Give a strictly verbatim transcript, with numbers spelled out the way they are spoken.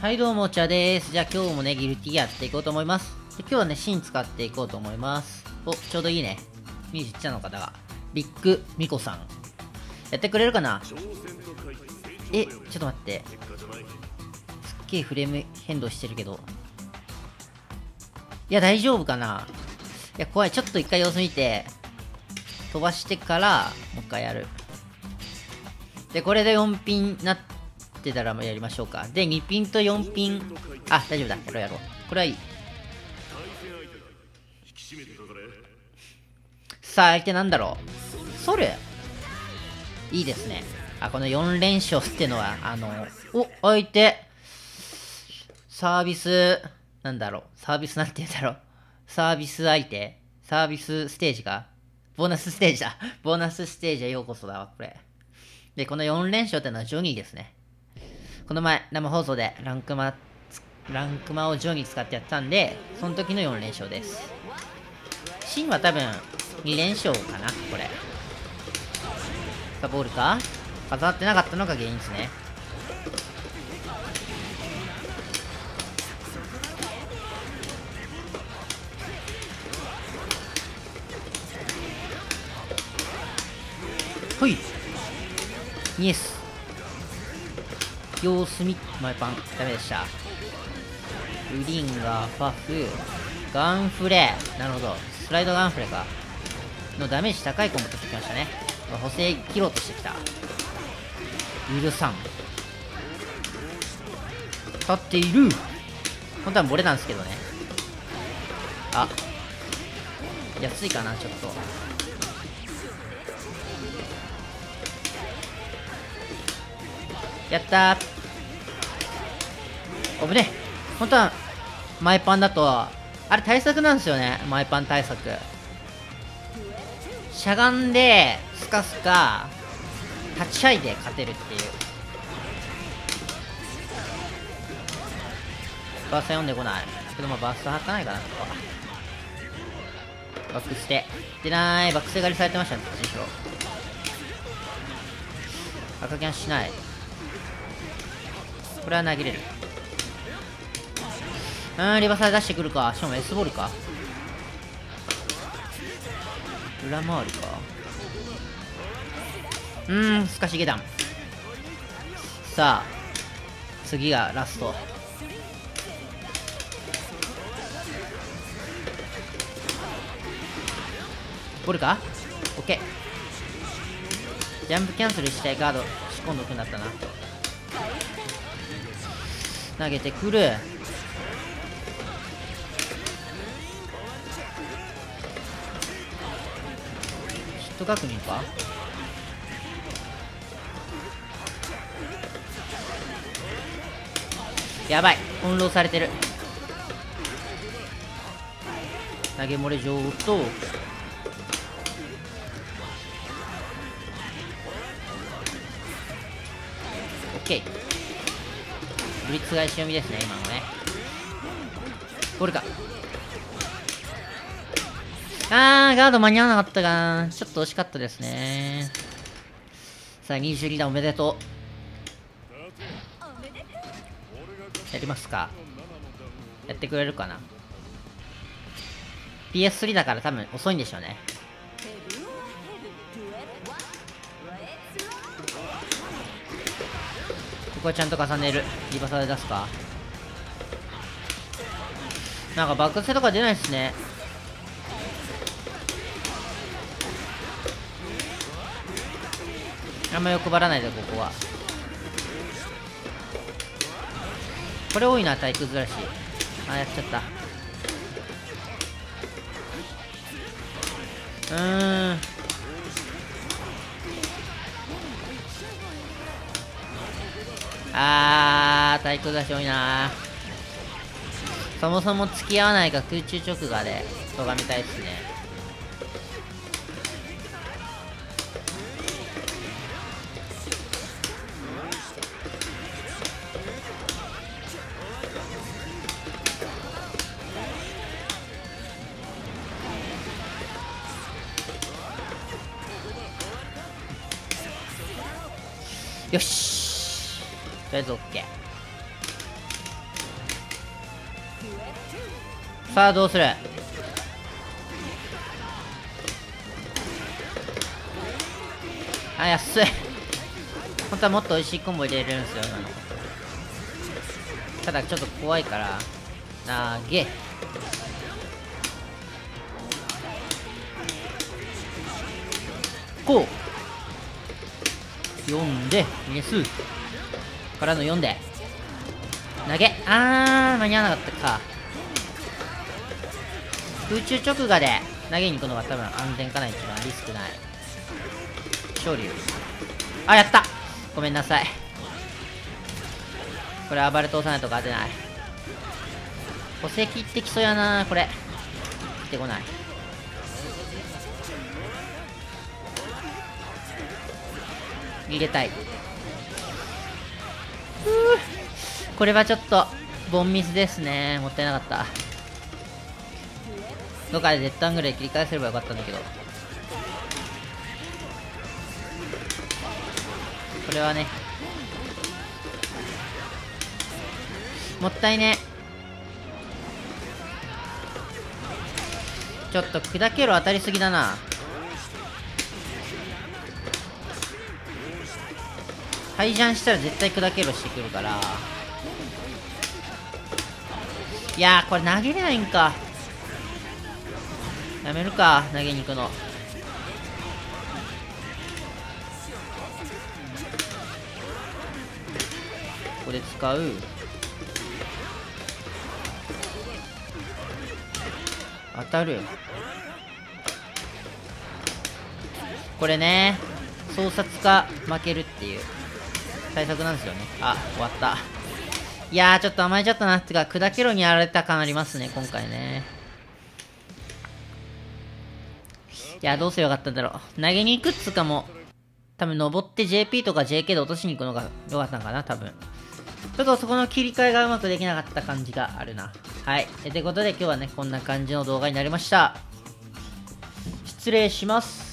はいどうも、お茶です。じゃあ今日もね、ギルティやっていこうと思います。で今日はね、芯使っていこうと思います。お、ちょうどいいね。ミュージッチャーの方が。ビッグミコさん。やってくれるかな。え、ちょっと待って。すっげえフレーム変動してるけど。いや、大丈夫かな。いや、怖い。ちょっと一回様子見て、飛ばしてから、もう一回やる。で、これでよんピンなってたらやりましょうか。で、にピンとよんピン。あ、大丈夫だ。やろうやろう。これはいい。さあ、相手なんだろう。ソルいいですね。あ、このよん連勝ってのは、あの、お、相手、サービス、なんだろう。サービスなんて言うんだろう。サービス相手サービスステージかボーナスステージだ。ボーナスステージへようこそだわ、これ。で、このよん連勝ってのはジョニーですね。この前、生放送でランクマ、ランクマをジョニー使ってやったんで、その時のよん連勝です。シンは多分に連勝かな、これ。さあ、ボールか飾ってなかったのが原因ですね。ほいニエス様子見前パンダメでした。ウリンガーパフガンフレなるほどスライドガンフレかのダメージ高いコンボ取ってきましたね。補正切ろうとしてきた。許さん立っている。本当はボレなんですけどね。あ安いかなちょっと。やったー。危ねえ。本当は前パンだとあれ対策なんですよね。前パン対策しゃがんでスカスカ立ち合いで勝てるっていう。バースト読んでこないけど、まあバースト吐かないかな。ここはバックしてでない。バックセ狩りされてましたね。こっちにしろ赤キャンしない。これは投げれる。うーんリバサイ出してくるか。しかも S ボールか裏回りか。うーんすかしげ弾。さあ次がラスト。ボールか OK。 ジャンプキャンセルしたいカード仕込んどくんだったな。投げてくる。ヒット確認か。やばい翻弄されてる。投げ漏れ上とOK。ブリッツ返し読みですね今のね。ボールか。あーガード間に合わなかったか。ちょっと惜しかったですね。さあにじゅうに段おめでとう。やりますか。やってくれるかな。 ピーエススリー だから多分遅いんでしょうね。ここはちゃんと重ねる。リバサで出すか。なんかバックセとか出ないっすね。あんま欲張らないでここは。これ多いな体育ずらし。あやっちゃった。うーんあー体育出し多いな。そもそも付き合わないか空中直画でとがみたいですね。よしとりあえず OK。 さあどうする。あ、安い。本当はもっと美味しいコンボ入れれるんですよ今の。ただちょっと怖いからなげえ。こうよんでメスからのよんで投げ。あー間に合わなかったか。空中直下で投げに行くのが多分安全かな。一番リスクない昇竜。あ、やった。ごめんなさい。これ暴れ通さないと勝てない。補正切ってきそうやなこれ。切ってこない。入れたい。ふう、これはちょっとボンミスですね。もったいなかった。どっかでデッドアングルで切り返せればよかったんだけど、これはねもったいね。ちょっと砕けろ当たりすぎだな。ハイジャンしたら絶対砕けろしてくるから。いやーこれ投げれないんか。やめるか投げに行くの。ここで使う。当たる。これね操作か負けるっていう対策なんですよね。あ、終わった。いやーちょっと甘えちゃったな。ってか砕けろにやられた感ありますね今回ね。いやどうせよかったんだろう。投げに行くっつうかも多分登って ジェーピー とか ジェーケー で落としに行くのが良かったのかな多分。ちょっとそこの切り替えがうまくできなかった感じがあるな。はい。ということで今日はねこんな感じの動画になりました。失礼します。